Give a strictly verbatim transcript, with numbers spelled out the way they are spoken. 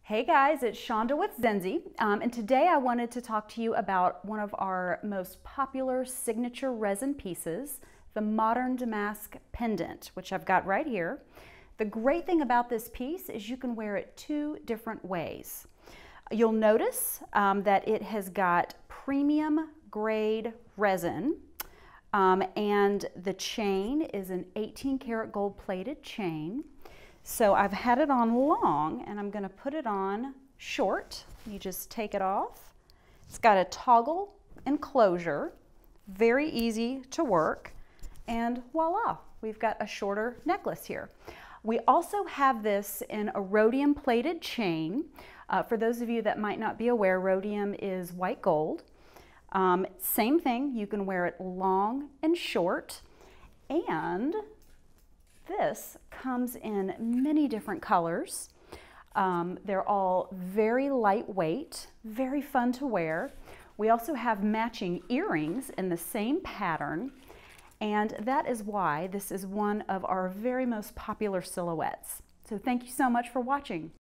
Hey guys, it's Shonda with Zenzi, um, and today I wanted to talk to you about one of our most popular signature resin pieces, the Modern Damask Pendant, which I've got right here. The great thing about this piece is you can wear it two different ways. You'll notice um, that it has got premium grade resin, um, and the chain is an eighteen karat gold plated chain. So I've had it on long and I'm going to put it on short. You just take it off. It's got a toggle enclosure, very easy to work, and voila, we've got a shorter necklace here. We also have this in a rhodium plated chain. Uh, for those of you that might not be aware, rhodium is white gold. Um, same thing, you can wear it long and short, and this comes in many different colors. Um, they're all very lightweight, very fun to wear. We also have matching earrings in the same pattern, and that is why this is one of our very most popular silhouettes. So thank you so much for watching.